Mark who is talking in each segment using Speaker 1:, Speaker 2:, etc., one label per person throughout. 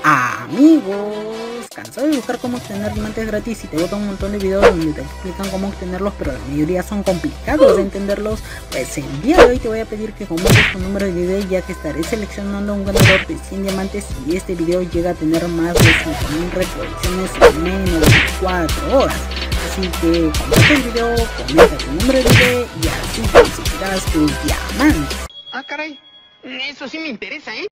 Speaker 1: Amigos, cansado de buscar cómo obtener diamantes gratis y te botan un montón de videos donde te explican cómo obtenerlos, pero la mayoría son complicados de entenderlos. Pues el día de hoy te voy a pedir que comentes tu número de video, ya que estaré seleccionando un ganador de 100 diamantes y este video llega a tener más de 5000 reproducciones en menos de 4 horas. Así que comparte el video, comenta tu número de video y así conseguirás tus diamantes.
Speaker 2: Ah, caray, eso sí me interesa, ¿eh?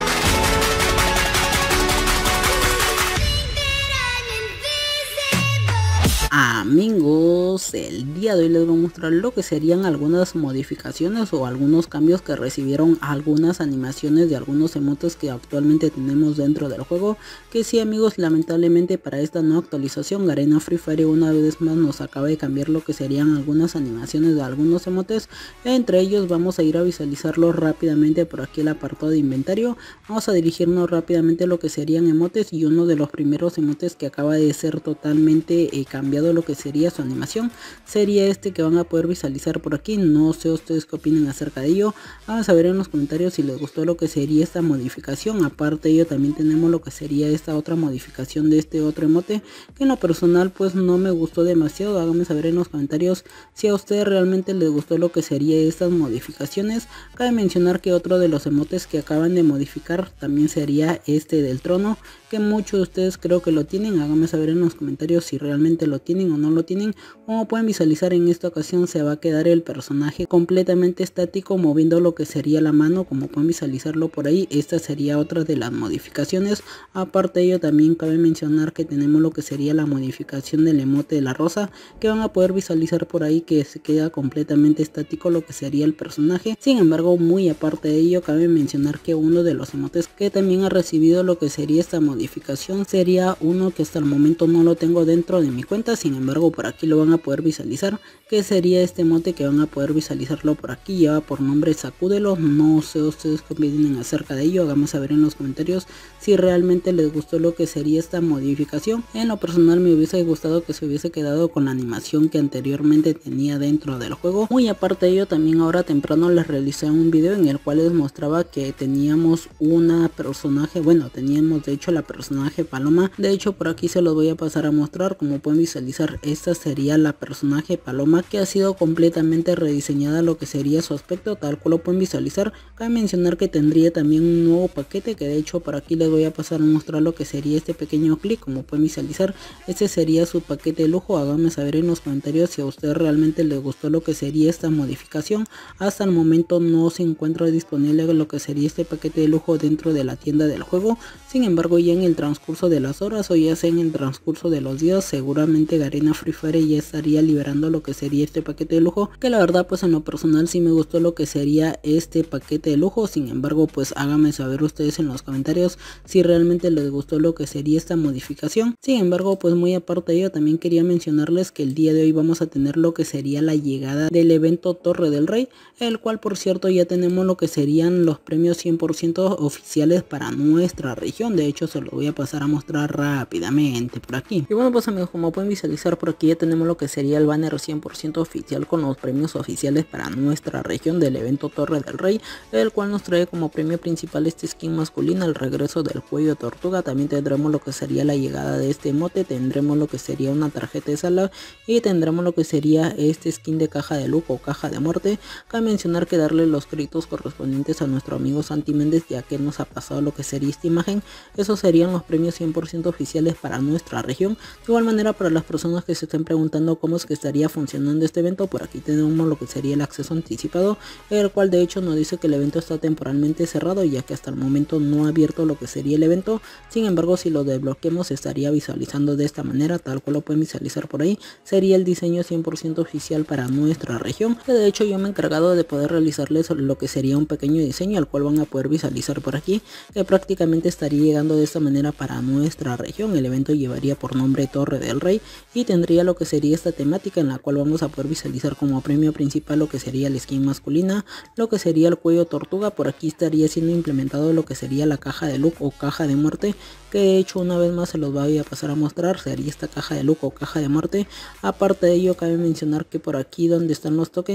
Speaker 1: Amigos, el día de hoy les voy a mostrar lo que serían algunas modificaciones o algunos cambios que recibieron algunas animaciones de algunos emotes que actualmente tenemos dentro del juego. Que sí, amigos, lamentablemente para esta nueva actualización Garena Free Fire una vez más nos acaba de cambiar lo que serían algunas animaciones de algunos emotes. Entre ellos vamos a ir a visualizarlos rápidamente por aquí el apartado de inventario. Vamos a dirigirnos rápidamente a lo que serían emotes, y uno de los primeros emotes que acaba de ser totalmente cambiado lo que sería su animación sería este que van a poder visualizar por aquí. No sé ustedes qué opinan acerca de ello, vamos a ver en los comentarios si les gustó lo que sería esta modificación. Aparte de ello también tenemos lo que sería esta otra modificación de este otro emote que en lo personal pues no me gustó demasiado. Háganme saber en los comentarios si a ustedes realmente les gustó lo que sería estas modificaciones. Cabe mencionar que otro de los emotes que acaban de modificar también sería este del trono, que muchos de ustedes creo que lo tienen. Háganme saber en los comentarios si realmente lo tienen o no lo tienen. Como pueden visualizar, en esta ocasión se va a quedar el personaje completamente estático moviendo lo que sería la mano, como pueden visualizarlo por ahí. Esta sería otra de las modificaciones. Aparte de ello también cabe mencionar que tenemos lo que sería la modificación del emote de la rosa, que van a poder visualizar por ahí que se queda completamente estático lo que sería el personaje. Sin embargo, muy aparte de ello, cabe mencionar que uno de los emotes que también ha recibido lo que sería esta modificación sería uno que hasta el momento no lo tengo dentro de mi cuenta, sin embargo por aquí lo van a poder visualizar, que sería este emote que van a poder visualizarlo por aquí. Lleva por nombre Sacúdelo. No sé ustedes qué opinan acerca de ello, háganme saber en los comentarios si realmente les gustó lo que sería esta modificación. En lo personal me hubiese gustado que se hubiese quedado con la animación que anteriormente tenía dentro del juego. Muy aparte de ello, también ahora temprano les realicé un video en el cual les mostraba que teníamos una personaje, bueno, teníamos de hecho la personaje Paloma. De hecho por aquí se los voy a pasar a mostrar. Como pueden visualizar, esta sería la personaje Paloma, que ha sido completamente rediseñada lo que sería su aspecto, tal cual lo pueden visualizar. Cabe mencionar que tendría también un nuevo paquete, que de hecho por aquí les voy a pasar a mostrar lo que sería este pequeño clic. Como pueden visualizar, este sería su paquete de lujo. Háganme saber en los comentarios si a ustedes realmente les gustó lo que sería esta modificación. Hasta el momento no se encuentra disponible lo que sería este paquete de lujo dentro de la tienda del juego. Sin embargo, ya en el transcurso de las horas o ya sea en el transcurso de los días, seguramente Garena Free Fire ya estaría liberando lo que sería este paquete de lujo, que la verdad pues en lo personal sí me gustó lo que sería este paquete de lujo. Sin embargo, pues háganme saber ustedes en los comentarios si realmente les gustó lo que sería esta modificación. Sin embargo, pues muy aparte de ello, también quería mencionarles que el día de hoy vamos a tener lo que sería la llegada del evento Torre del Rey, el cual por cierto ya tenemos lo que serían los premios 100% oficiales para nuestra región. De hecho se lo voy a pasar a mostrar rápidamente por aquí. Y bueno, pues amigos, como pueden visualizar por aquí ya tenemos lo que sería el banner 100% oficial con los premios oficiales para nuestra región del evento Torre del Rey, el cual nos trae como premio principal este skin masculina, el regreso del cuello de tortuga. También tendremos lo que sería la llegada de este emote, tendremos lo que sería una tarjeta de sala y tendremos lo que sería este skin de caja de lujo o caja de muerte. Cabe mencionar que darle los créditos correspondientes a nuestro amigo Santi Méndez, ya que nos ha pasado lo que sería esta imagen. Esos serían los premios 100% oficiales para nuestra región. De igual manera, para las personas que se estén preguntando cómo es que estaría funcionando este evento, por aquí tenemos lo que sería el acceso anticipado, el cual de hecho nos dice que el evento está temporalmente cerrado, ya que hasta el momento no ha abierto lo que sería el evento. Sin embargo, si lo desbloqueemos estaría visualizando de esta manera, tal cual lo pueden visualizar por ahí. Sería el diseño 100% oficial para nuestra región, que de hecho yo me he encargado de poder realizarles lo que sería un pequeño diseño, al cual van a poder visualizar por aquí, que prácticamente estaría llegando de esta manera para nuestra región. El evento llevaría por nombre Torre del Rey y tendría lo que sería esta temática, en la cual vamos a poder visualizar como premio principal lo que sería el skin masculina, lo que sería el cuello tortuga. Por aquí estaría siendo implementado lo que sería la caja de look o caja de muerte, que de hecho una vez más se los voy a pasar a mostrar. Sería esta caja de look o caja de muerte. Aparte de ello, cabe mencionar que por aquí donde están los tokens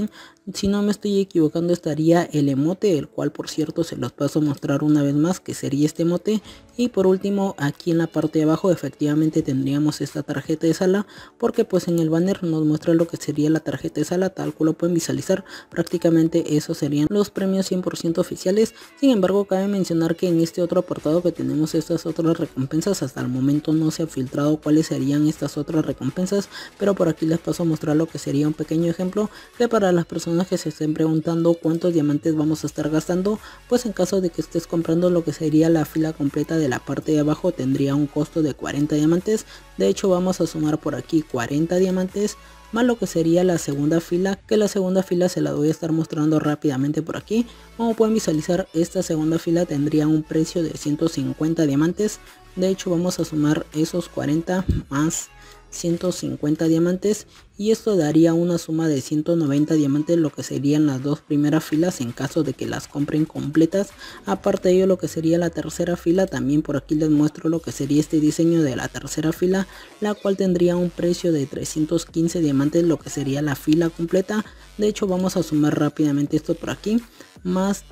Speaker 1: Si no me estoy equivocando, estaría el emote, el cual por cierto se los paso a mostrar una vez más, que sería este emote. Y por último, aquí en la parte de abajo efectivamente tendríamos esta tarjeta de sala, porque pues en el banner nos muestra lo que sería la tarjeta de sala, tal cual lo pueden visualizar. Prácticamente esos serían los premios 100% oficiales. Sin embargo, cabe mencionar que en este otro apartado que tenemos estas otras recompensas, hasta el momento no se ha filtrado cuáles serían estas otras recompensas, pero por aquí les paso a mostrar lo que sería un pequeño ejemplo, que para las personas que se estén preguntando cuántos diamantes vamos a estar gastando, pues en caso de que estés comprando lo que sería la fila completa de la parte de abajo, tendría un costo de 40 diamantes. De hecho, vamos a sumar por aquí 40 diamantes más lo que sería la segunda fila, que la segunda fila se la voy a estar mostrando rápidamente por aquí. Como pueden visualizar, esta segunda fila tendría un precio de 150 diamantes. De hecho, vamos a sumar esos 40 más 150 diamantes y esto daría una suma de 190 diamantes, lo que serían las dos primeras filas en caso de que las compren completas. Aparte de ello, lo que sería la tercera fila, también por aquí les muestro lo que sería este diseño de la tercera fila, la cual tendría un precio de 315 diamantes, lo que sería la fila completa. De hecho, vamos a sumar rápidamente esto por aquí, más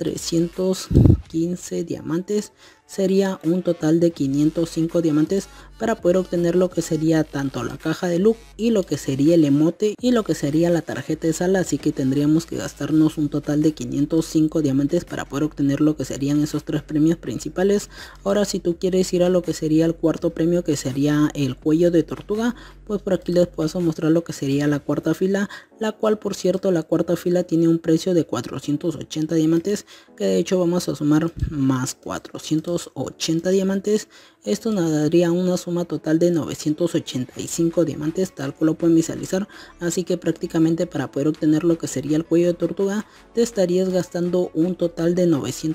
Speaker 1: 315 diamantes sería un total de 505 diamantes para poder obtener lo que sería tanto la caja de loot y lo que sería el emote y lo que sería la tarjeta de sala. Así que tendríamos que gastarnos un total de 505 diamantes para poder obtener lo que serían esos tres premios principales. Ahora, si tú quieres ir a lo que sería el cuarto premio, que sería el cuello de tortuga, pues por aquí les puedo mostrar lo que sería la cuarta fila, la cual por cierto la cuarta fila tiene un precio de 480 diamantes, que de hecho vamos a sumar más 480 diamantes. Esto nos daría una suma total de 985 diamantes, tal cual lo pueden visualizar. Así que prácticamente para poder obtener lo que sería el cuello de tortuga, te estarías gastando un total de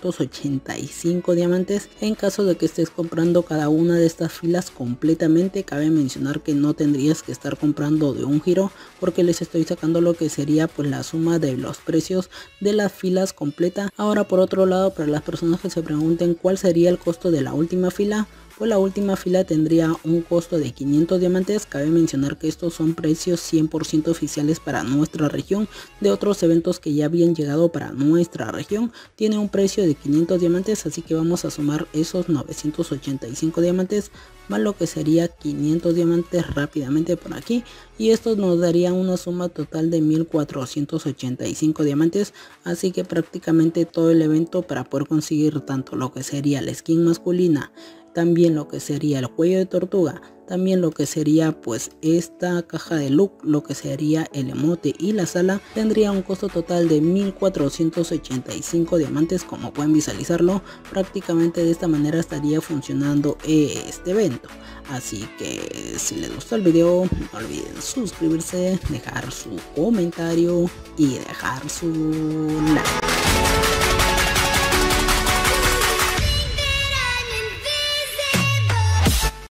Speaker 1: 985 diamantes. En caso de que estés comprando cada una de estas filas completamente, cabe mencionar que no tendrías que estar comprando de un giro, porque les estoy sacando lo que sería pues la suma de los precios de las filas completa. Ahora, por otro lado, para las personas que se pregunten cuál sería el costo de la última fila, pues la última fila tendría un costo de 500 diamantes. Cabe mencionar que estos son precios 100% oficiales para nuestra región. De otros eventos que ya habían llegado para nuestra región, tiene un precio de 500 diamantes, así que vamos a sumar esos 985 diamantes más lo que sería 500 diamantes rápidamente por aquí, y esto nos daría una suma total de 1485 diamantes. Así que prácticamente todo el evento para poder conseguir tanto lo que sería la skin masculina, también lo que sería el cuello de tortuga, también lo que sería pues esta caja de loot, lo que sería el emote y la sala, tendría un costo total de 1485 diamantes, como pueden visualizarlo. Prácticamente de esta manera estaría funcionando este evento. Así que si les gustó el video, no olviden suscribirse, dejar su comentario y dejar su like.